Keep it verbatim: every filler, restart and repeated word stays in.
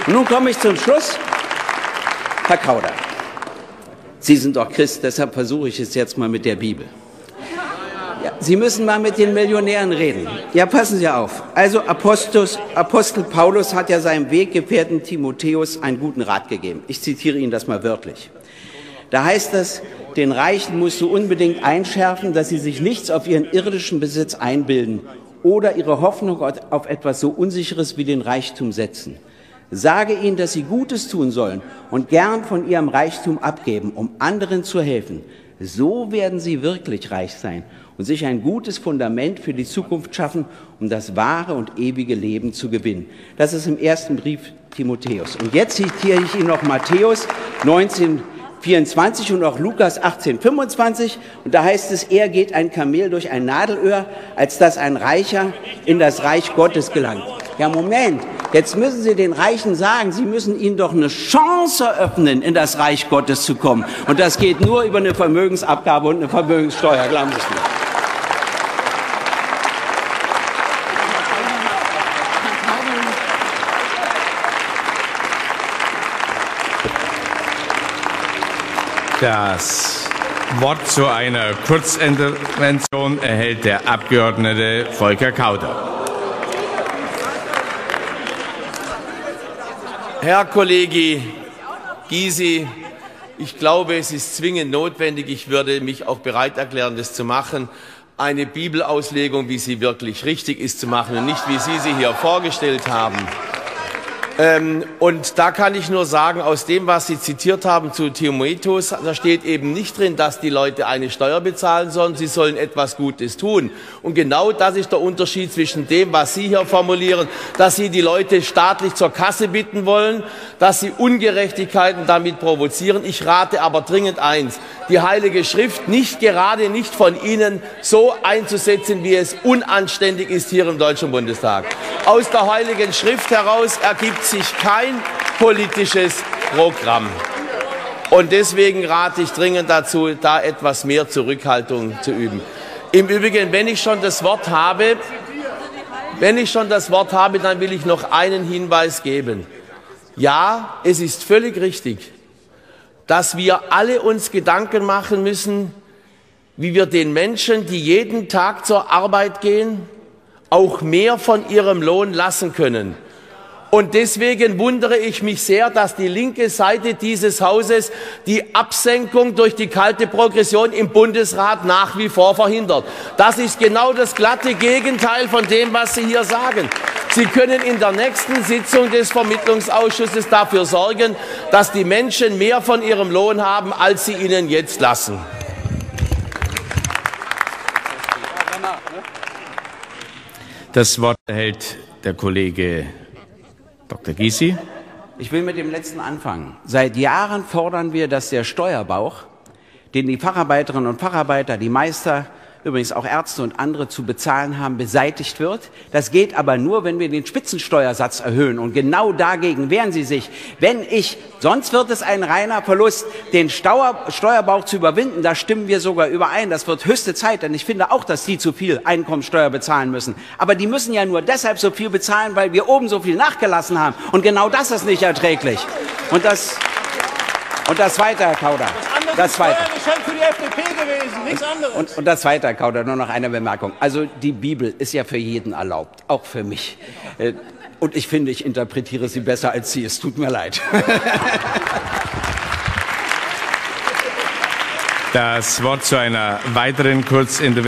Und nun komme ich zum Schluss. Herr Kauder, Sie sind doch Christ, deshalb versuche ich es jetzt mal mit der Bibel. Ja, Sie müssen mal mit den Millionären reden. Ja, passen Sie auf. Also Apostus, Apostel Paulus hat ja seinem Weggefährten Timotheus einen guten Rat gegeben. Ich zitiere Ihnen das mal wörtlich. Da heißt es, den Reichen musst du unbedingt einschärfen, dass sie sich nichts auf ihren irdischen Besitz einbilden oder ihre Hoffnung auf etwas so Unsicheres wie den Reichtum setzen. Sage ihnen, dass sie Gutes tun sollen und gern von ihrem Reichtum abgeben, um anderen zu helfen. So werden sie wirklich reich sein und sich ein gutes Fundament für die Zukunft schaffen, um das wahre und ewige Leben zu gewinnen. Das ist im ersten Brief Timotheus. Und jetzt zitiere ich Ihnen noch Matthäus neunzehn vierundzwanzig und auch Lukas achtzehn fünfundzwanzig. Und da heißt es, eher geht ein Kamel durch ein Nadelöhr, als dass ein Reicher in das Reich Gottes gelangt. Ja, Moment, jetzt müssen Sie den Reichen sagen, Sie müssen ihnen doch eine Chance eröffnen, in das Reich Gottes zu kommen. Und das geht nur über eine Vermögensabgabe und eine Vermögenssteuer, glauben Sie es mir. Das Wort zu einer Kurzintervention erhält der Abgeordnete Volker Kauder. Herr Kollege Gysi, ich glaube, es ist zwingend notwendig, ich würde mich auch bereit erklären, das zu machen, eine Bibelauslegung, wie sie wirklich richtig ist, zu machen und nicht, wie Sie sie hier vorgestellt haben. Ähm, und da kann ich nur sagen, aus dem, was Sie zitiert haben zu Timotheus, da steht eben nicht drin, dass die Leute eine Steuer bezahlen sollen, sie sollen etwas Gutes tun. Und genau das ist der Unterschied zwischen dem, was Sie hier formulieren, dass Sie die Leute staatlich zur Kasse bitten wollen, dass Sie Ungerechtigkeiten damit provozieren. Ich rate aber dringend eins, die Heilige Schrift nicht gerade nicht von Ihnen so einzusetzen, wie es unanständig ist hier im Deutschen Bundestag. Aus der Heiligen Schrift heraus ergibt sich kein politisches Programm. Und deswegen rate ich dringend dazu, da etwas mehr Zurückhaltung zu üben. Im Übrigen, wenn ich schon das Wort habe, wenn ich schon das Wort habe, dann will ich noch einen Hinweis geben. Ja, es ist völlig richtig, dass wir alle uns Gedanken machen müssen, wie wir den Menschen, die jeden Tag zur Arbeit gehen, auch mehr von ihrem Lohn lassen können. Und deswegen wundere ich mich sehr, dass die linke Seite dieses Hauses die Absenkung durch die kalte Progression im Bundesrat nach wie vor verhindert. Das ist genau das glatte Gegenteil von dem, was Sie hier sagen. Sie können in der nächsten Sitzung des Vermittlungsausschusses dafür sorgen, dass die Menschen mehr von ihrem Lohn haben, als Sie ihnen jetzt lassen. Das Wort erhält der Kollege Doktor Gysi. Ich will mit dem letzten anfangen. Seit Jahren fordern wir, dass der Steuerbauch, den die Facharbeiterinnen und Facharbeiter, die Meister, übrigens auch Ärzte und andere zu bezahlen haben, beseitigt wird. Das geht aber nur, wenn wir den Spitzensteuersatz erhöhen. Und genau dagegen wehren Sie sich. Wenn ich, sonst wird es ein reiner Verlust, den Steuer, Steuerbauch zu überwinden. Da stimmen wir sogar überein. Das wird höchste Zeit, denn ich finde auch, dass die zu viel Einkommensteuer bezahlen müssen. Aber die müssen ja nur deshalb so viel bezahlen, weil wir oben so viel nachgelassen haben. Und genau das ist nicht erträglich. Und das, und das Zweite, Herr Kauder. Das Zweite. Für die F D P gewesen, nichts anderes. Und, und das Zweite, Herr Kauder, nur noch eine Bemerkung. Also die Bibel ist ja für jeden erlaubt, auch für mich. Und ich finde, ich interpretiere sie besser als Sie. Es tut mir leid. Das Wort zu einer weiteren Kurzintervention